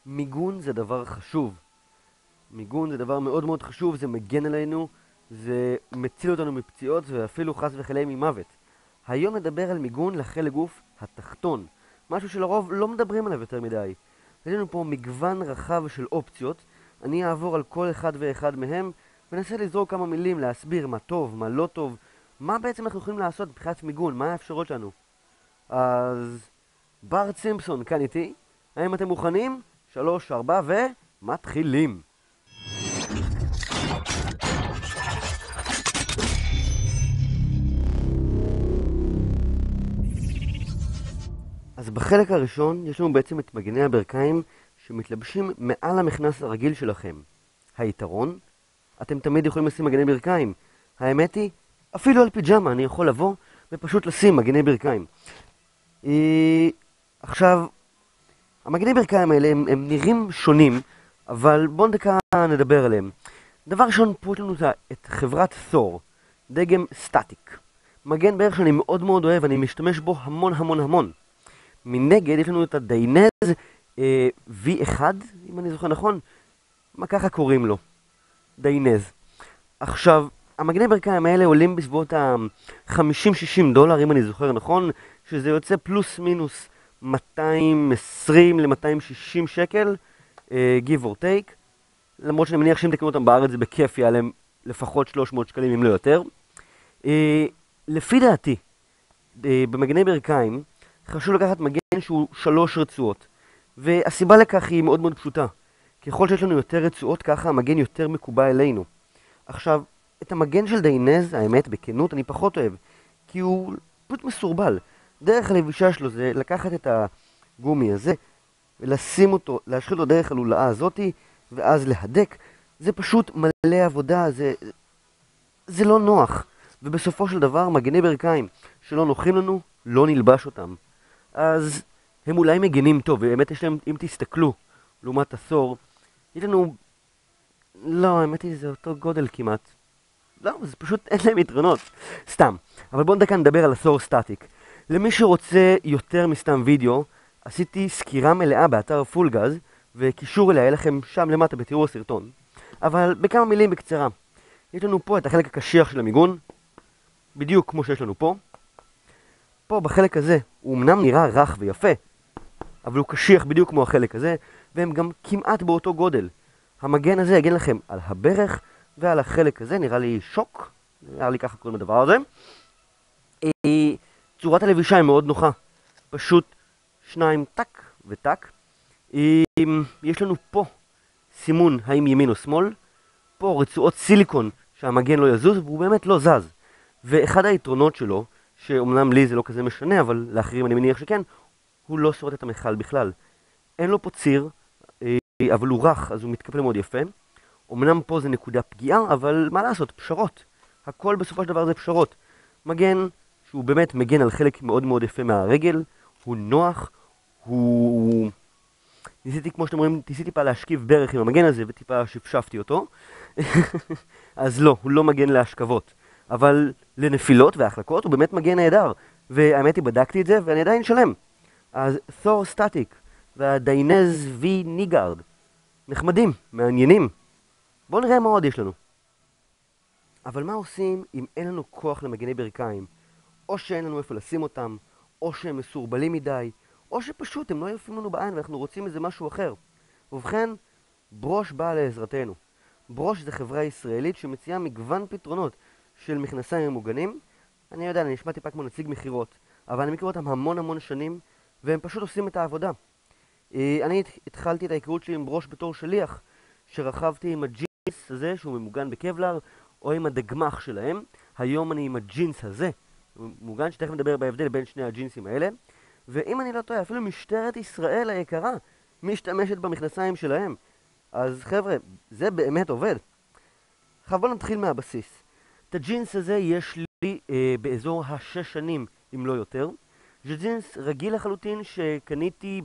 מיגון זה דבר חשוב. מיגון זה דבר מאוד מאוד חשוב, זה מגן עלינו, זה מציל אותנו מפציעות ואפילו חס וחלילה ממוות. היום נדבר על מיגון לחלק גוף התחתון, משהו שלרוב לא מדברים עליו יותר מדי. יש לנו פה מגוון רחב של אופציות, אני אעבור על כל אחד ואחד מהם וננסה לזרוק כמה מילים להסביר מה טוב, מה לא טוב, מה בעצם אנחנו יכולים לעשות מבחינת מיגון, מה האפשרות שלנו. אז בארט סימפסון כאן איתי, האם אתם מוכנים? 3, 4 ומתחילים. אז בחלק הראשון יש לנו בעצם את מגני הברכיים שמתלבשים מעל המכנס הרגיל שלכם. היתרון, אתם תמיד יכולים לשים מגני ברכיים. האמת היא, אפילו על פיג'מה אני יכול לבוא ופשוט לשים מגני ברכיים. עכשיו, המגני ברכיים האלה הם נראים שונים, אבל בואו דקה נדבר עליהם. דבר ראשון, פה יש לנו את חברת תור, דגם סטטיק. מגן ברך שאני מאוד מאוד אוהב, אני משתמש בו המון המון המון. מנגד יש לנו את הדיינז V1, אם אני זוכר נכון, מה ככה קוראים לו? דיינז. עכשיו, המגני ברכיים האלה עולים בסביבות $50-60, אם אני זוכר נכון, שזה יוצא פלוס מינוס 220 ל-260 שקל, give or take, למרות שאני מניח שאם תקנו אותם בארץ זה בכיף יעלה לפחות 300 שקלים אם לא יותר. לפי דעתי, במגני ברכיים חשוב לקחת מגן שהוא 3 רצועות, והסיבה לכך היא מאוד מאוד פשוטה. ככל שיש לנו יותר רצועות ככה המגן יותר מקובע אלינו. עכשיו, את המגן של דיינז, האמת, בכנות, אני פחות אוהב, כי הוא פשוט מסורבל. דרך הלבישה שלו זה לקחת את הגומי הזה, ולשים אותו, להשחיל אותו דרך הלולאה הזאתי, ואז להדק. זה פשוט מלא עבודה, זה לא נוח. ובסופו של דבר, מגני ברכיים שלא נוחים לנו, לא נלבש אותם. אז הם אולי מגנים טוב, ובאמת יש להם, אם תסתכלו, לעומת עשור, יש לנו, לא, האמת היא זה אותו גודל כמעט. לא, זה פשוט אין להם יתרונות. סתם. אבל בואו דקה נדבר על עשור סטטיק. למי שרוצה יותר מסתם וידאו, עשיתי סקירה מלאה באתר פולגז, וקישור אליה, יהיה לכם שם למטה בתיאור הסרטון. אבל בכמה מילים בקצרה. יש לנו פה את החלק הקשיח של המיגון, בדיוק כמו שיש לנו פה. פה בחלק הזה הוא אמנם נראה רך ויפה, אבל הוא קשיח בדיוק כמו החלק הזה, והם גם כמעט באותו גודל. המגן הזה יגן לכם על הברך ועל החלק הזה, נראה לי שוק, נראה לי ככה קוראים לדבר הזה. צורת הלבישה היא מאוד נוחה, פשוט 2 טק וטק. יש לנו פה סימון האם ימין או שמאל, פה רצועות סיליקון שהמגן לא יזוז והוא באמת לא זז. ואחד היתרונות שלו, שאומנם לי זה לא כזה משנה, אבל לאחרים אני מניח שכן, הוא לא שורט את המכל בכלל. אין לו פה ציר, אבל הוא רך, אז הוא מתקפל מאוד יפה. אמנם פה זה נקודה פגיעה, אבל מה לעשות, פשרות. הכל בסופו של דבר זה פשרות. מגן שהוא באמת מגן על חלק מאוד מאוד יפה מהרגל, הוא נוח, הוא... ניסיתי, כמו שאתם רואים, ניסיתי טיפה להשכיב ברך עם המגן הזה, וטיפה שפשפתי אותו. אז לא, הוא לא מגן להשכבות. אבל לנפילות והחלקות הוא באמת מגן נהדר. והאמת היא, בדקתי את זה, ואני עדיין שלם. אז תור סטטיק והדיינז V ניגארד נחמדים, מעניינים. בואו נראה מה עוד יש לנו. אבל מה עושים אם אין לנו כוח למגני ברכיים? או שאין לנו איפה לשים אותם, או שהם מסורבלים מדי, או שפשוט הם לא יפים לנו בעין ואנחנו רוצים איזה משהו אחר. ובכן, ברוש באה לעזרתנו. ברוש זה חברה ישראלית שמציעה מגוון פתרונות של מכנסיים מוגנים. אני יודע, אני נשמע טיפה כמו נציג מחירות, אבל אני מכיר אותם המון המון שנים, והם פשוט עושים את העבודה. אני התחלתי את ההיכרות שלי עם ברוש בתור שליח, שרכבתי עם הג'ינס הזה, שהוא ממוגן בקבלר, או עם הדגמח שלהם. היום אני עם הג'ינס הזה, מוגן, שתכף נדבר בהבדל בין שני הג'ינסים האלה. ואם אני לא טועה, אפילו משטרת ישראל היקרה משתמשת במכנסיים שלהם. אז חבר'ה, זה באמת עובד. עכשיו בואו נתחיל מהבסיס. את הג'ינס הזה יש לי באזור ה6 שנים, אם לא יותר. זה ג'ינס רגיל לחלוטין שקניתי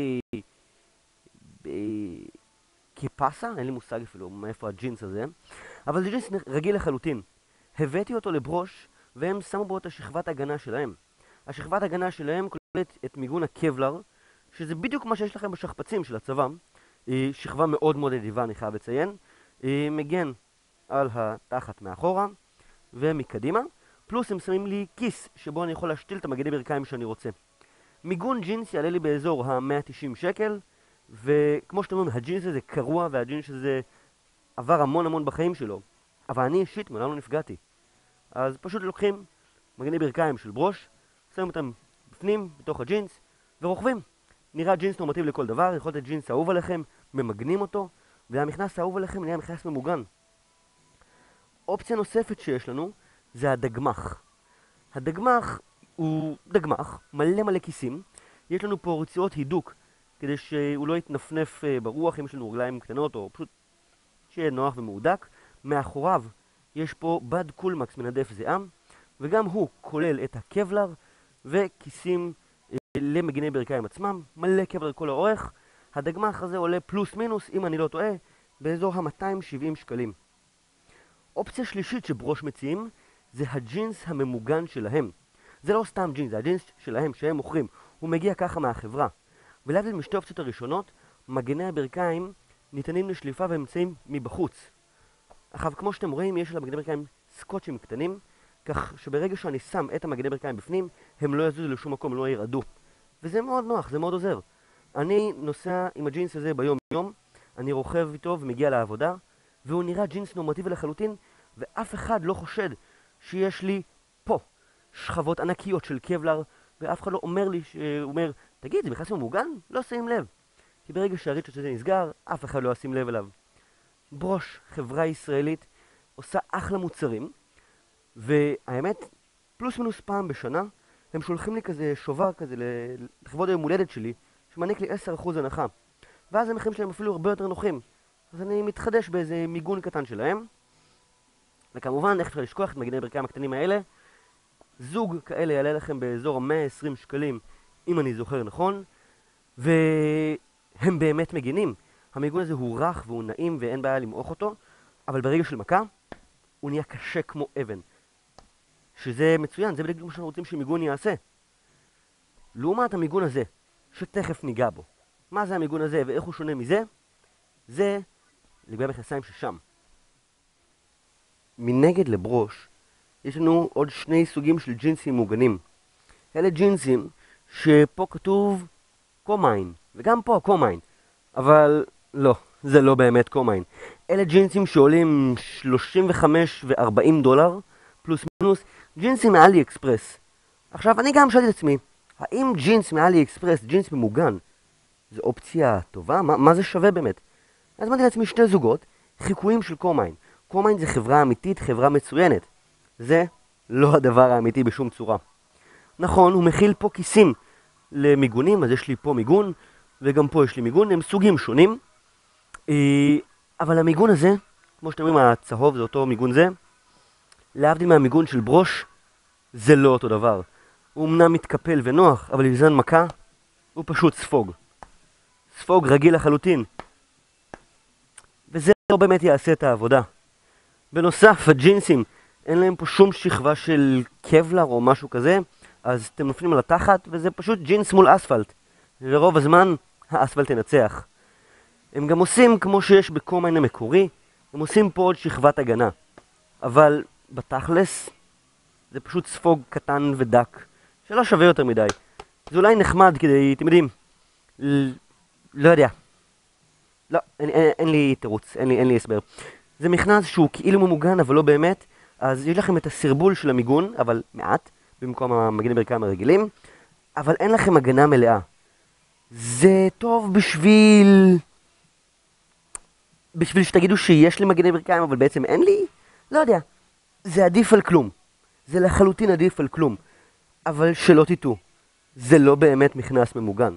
כפסה, אין לי מושג אפילו מאיפה הג'ינס הזה, אבל זה ג'ינס רגיל לחלוטין. הבאתי אותו לברוש והם שמו בו את השכבת הגנה שלהם. השכבת הגנה שלהם כוללת את מיגון הקבלר, שזה בדיוק מה שיש לכם בשכפצים של הצבא, שכבה מאוד מאוד נדיבה, אני חייב לציין. מגן על התחת מאחורה ומקדימה, פלוס הם שמים לי כיס שבו אני יכול להשתיל את המגני ברכיים שאני רוצה. מיגון ג'ינס יעלה לי באזור ה-190 שקל, וכמו שאתם אומרים, הג'ינס הזה קרוע והג'ינס הזה עבר המון בחיים שלו, אבל אני אישית מעולם לא נפגעתי. אז פשוט לוקחים מגני ברכיים של ברוש, שמים אותם בפנים, בתוך הג'ינס, ורוכבים. נראה ג'ינס נורמטיבי לכל דבר, יכול להיות ג'ינס אהוב עליכם, ממגנים אותו, והמכנס האהוב עליכם נהיה מכנס ממוגן. אופציה נוספת שיש לנו זה הדגמח. הדגמח הוא דגמח, מלא כיסים. יש לנו פה רצועות הידוק כדי שהוא לא יתנפנף ברוח אם יש לנו רגליים קטנות, או פשוט שיהיה נוח ומהודק. מאחוריו יש פה בד קולמקס מנדף זיעם, וגם הוא כולל את הקבלר וכיסים למגני ברכיים עצמם, מלא קבלר כל האורך. הדגמח הזה עולה פלוס מינוס, אם אני לא טועה, באזור ה-270 שקלים. אופציה שלישית שברוש מציעים זה הג'ינס הממוגן שלהם. זה לא סתם ג'ינס, זה הג'ינס שלהם שהם מוכרים. הוא מגיע ככה מהחברה. ולהבדיל משתי האופציות הראשונות, מגני הברכיים ניתנים לשליפה ונמצאים מבחוץ. עכשיו, כמו שאתם רואים, יש למגני ברכיים סקוטשים קטנים, כך שברגע שאני שם את המגני ברכיים בפנים, הם לא יזוזו לשום מקום, לא ירעדו. וזה מאוד נוח, זה מאוד עוזר. אני נוסע עם הג'ינס הזה ביום יום, אני רוכב איתו ומגיע לעבודה, והוא נראה ג'ינס נורמטיבי לחלוטין, ואף אחד לא חושד שיש לי פה שכבות ענקיות של קבלר, ואף אחד לא אומר לי, אומר, תגיד, זה בכלל ממוגן? לא שים לב. כי ברגע שהריצ'ות הזה נסגר, אף אחד לא ישים לב אליו. ברוש, חברה ישראלית, עושה אחלה מוצרים, והאמת, פלוס מינוס פעם בשנה, הם שולחים לי כזה שובר כזה לכבוד היום הולדת שלי, שמעניק לי 10% הנחה. ואז המחירים שלהם אפילו הרבה יותר נוחים. אז אני מתחדש באיזה מיגון קטן שלהם. וכמובן, איך אפשר לשכוח את מגני הברכיים הקטנים האלה? זוג כאלה יעלה לכם באזור 120 שקלים, אם אני זוכר נכון, והם באמת מגינים. המיגון הזה הוא רך והוא נעים ואין בעיה למעוך אותו, אבל ברגע של מכה, הוא נהיה קשה כמו אבן. שזה מצוין, זה בדיוק מה שאנחנו רוצים שמיגון יעשה. לעומת המיגון הזה, שתכף ניגע בו. מה זה המיגון הזה ואיך הוא שונה מזה? זה לגבי המכנסיים ששם. מנגד לברוש, יש לנו עוד שני סוגים של ג'ינסים מוגנים. אלה ג'ינסים שפה כתוב קומיין, וגם פה קומיין. אבל לא, זה לא באמת קומיין. אלה ג'ינסים שעולים 35 ו-40 דולר, פלוס מינוס, ג'ינסים מאלי אקספרס. עכשיו, אני גם שאלתי את עצמי, האם ג'ינס מאלי אקספרס, ג'ינס ממוגן, זו אופציה טובה? מה זה שווה באמת? אז אמרתי לעצמי שני זוגות, חיקויים של קומיין. קומיין זה חברה אמיתית, חברה מצוינת. זה לא הדבר האמיתי בשום צורה. נכון, הוא מכיל פה כיסים למיגונים, אז יש לי פה מיגון, וגם פה יש לי מיגון, הם סוגים שונים. אבל המיגון הזה, כמו שאתם רואים, הצהוב זה אותו מיגון זה, להבדיל מהמיגון של ברוש, זה לא אותו דבר. הוא אמנם מתקפל ונוח, אבל בזמן מכה, הוא פשוט ספוג. ספוג רגיל לחלוטין. וזה לא באמת יעשה את העבודה. בנוסף, הג'ינסים, אין להם פה שום שכבה של קבלר או משהו כזה, אז אתם נופלים על התחת, וזה פשוט ג'ינס מול אספלט. לרוב הזמן, האספלט ינצח. הם גם עושים, כמו שיש בקומיין המקורי, הם עושים פה עוד שכבת הגנה. אבל בתכלס, זה פשוט ספוג קטן ודק, שלא שווה יותר מדי. זה אולי נחמד כדי, אתם יודעים, לא יודע. לא, אין לי תירוץ, אין לי הסבר. זה מכנס שהוא כאילו ממוגן, אבל לא באמת. אז יש לכם את הסרבול של המיגון, אבל מעט, במקום המגני ברכיים הרגילים. אבל אין לכם הגנה מלאה. זה טוב בשביל שתגידו שיש לי מגני ברכיים, אבל בעצם אין לי? לא יודע. זה עדיף על כלום. זה לחלוטין עדיף על כלום. אבל שלא תטעו, זה לא באמת מכנס ממוגן.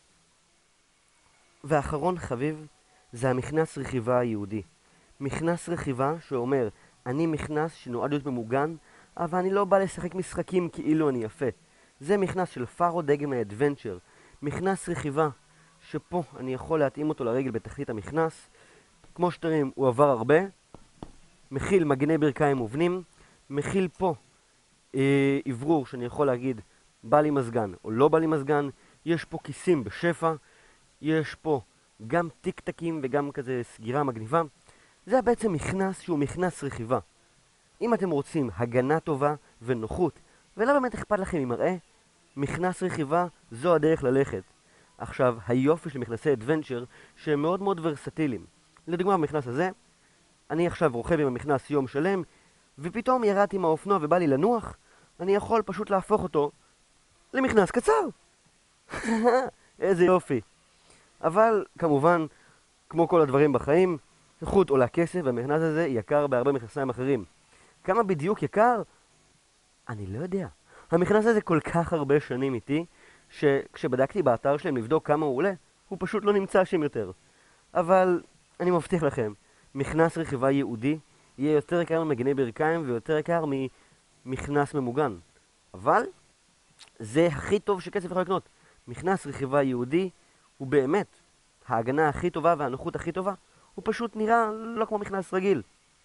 ואחרון חביב, זה המכנס רכיבה היהודי. מכנס רכיבה שאומר, אני מכנס שנועד להיות ממוגן, אבל אני לא בא לשחק משחקים כאילו אני יפה. זה מכנס של פארו דגם האדוונצ'ר. מכנס רכיבה שפה אני יכול להתאים אותו לרגל בתחתית המכנס. כמו שתראים, הוא עבר הרבה. מכיל מגני ברכיים מובנים. מכיל פה עברור שאני יכול להגיד בא לי מזגן או לא בא לי מזגן. יש פה כיסים בשפע. יש פה גם טיק-טקים וגם כזה סגירה מגניבה. זה בעצם מכנס שהוא מכנס רכיבה. אם אתם רוצים הגנה טובה ונוחות, ולא באמת אכפת לכם ממראה, מכנס רכיבה זו הדרך ללכת. עכשיו, היופי של מכנסי אדוונצ'ר שהם מאוד מאוד ורסטיליים. לדוגמה במכנס הזה, אני עכשיו רוכב עם המכנס יום שלם, ופתאום ירדתי מהאופנוע ובא לי לנוח, אני יכול פשוט להפוך אותו למכנס קצר. איזה יופי. אבל כמובן, כמו כל הדברים בחיים, איכות עולה כסף והמכנס הזה יקר בהרבה מכנסיים אחרים. כמה בדיוק יקר? אני לא יודע. המכנס הזה כל כך הרבה שנים איתי, שכשבדקתי באתר שלהם לבדוק כמה הוא עולה, הוא פשוט לא נמצא שם יותר. אבל אני מבטיח לכם, מכנס רכיבה ייעודי יהיה יותר יקר ממגני ברכיים ויותר יקר ממכנס ממוגן. אבל זה הכי טוב שכסף יכול לקנות. מכנס רכיבה ייעודי הוא באמת ההגנה הכי טובה והנוחות הכי טובה. הוא פשוט נראה לא כמו מכנס רגיל.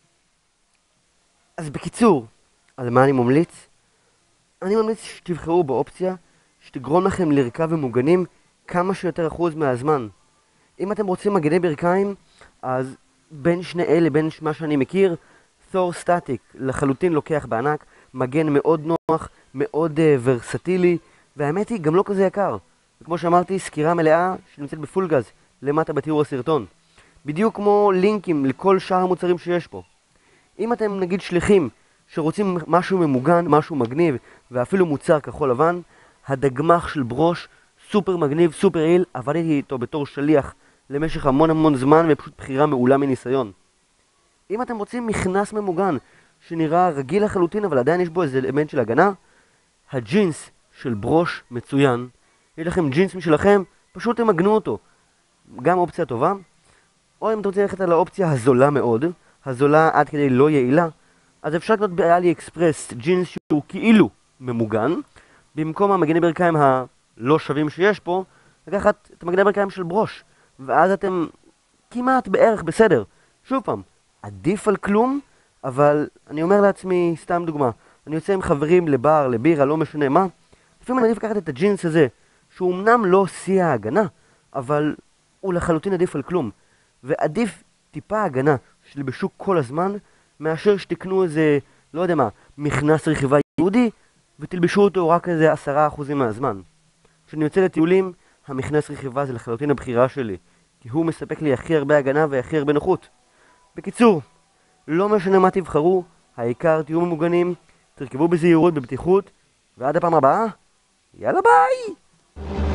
אז בקיצור, על מה אני ממליץ? אני ממליץ שתבחרו באופציה שתגרום לכם לרכב ומוגנים כמה שיותר אחוז מהזמן. אם אתם רוצים מגני ברכיים, אז בין שני אלה, בין מה שאני מכיר, תור סטטיק לחלוטין לוקח בענק, מגן מאוד נוח, מאוד ורסטילי, והאמת היא גם לא כזה יקר. וכמו שאמרתי, סקירה מלאה שנמצאת בפול גז למטה בתיאור הסרטון. בדיוק כמו לינקים לכל שאר המוצרים שיש פה. אם אתם נגיד שליחים שרוצים משהו ממוגן, משהו מגניב, ואפילו מוצר כחול לבן, הדגמח של ברוש סופר מגניב, סופר יעיל, עבדתי איתו בתור שליח למשך המון זמן ופשוט בחירה מעולה מניסיון. אם אתם רוצים מכנס ממוגן שנראה רגיל לחלוטין אבל עדיין יש בו איזה אלמנט של הגנה, הג'ינס של ברוש מצוין. יש לכם ג'ינס משלכם, פשוט תמגנו אותו. גם אופציה טובה. או אם אתם רוצים ללכת על האופציה הזולה מאוד, הזולה עד כדי לא יעילה, אז אפשר לקנות באלי אקספרס ג'ינס שהוא כאילו ממוגן, במקום המגני ברכיים הלא שווים שיש פה, לקחת את המגני ברכיים של ברוש, ואז אתם כמעט בערך בסדר. שוב פעם, עדיף על כלום, אבל אני אומר לעצמי, סתם דוגמה, אני יוצא עם חברים לבר, לבירה, לא משנה מה, לפעמים אני עדיף לקחת את הג'ינס הזה, שהוא אמנם לא שיא ההגנה, אבל הוא לחלוטין עדיף על כלום, ועדיף טיפה הגנה שתלבשו כל הזמן, מאשר שתקנו איזה, לא יודע מה, מכנס רכיבה ייעודי, ותלבשו אותו רק איזה 10% מהזמן. כשאני יוצא לטיולים, המכנס רכיבה זה לחלוטין הבחירה שלי, כי הוא מספק לי הכי הרבה הגנה והכי הרבה נוחות. בקיצור, לא משנה מה תבחרו, העיקר תהיו ממוגנים, תרכבו בזהירות, בבטיחות, ועד הפעם הבאה, יאללה ביי!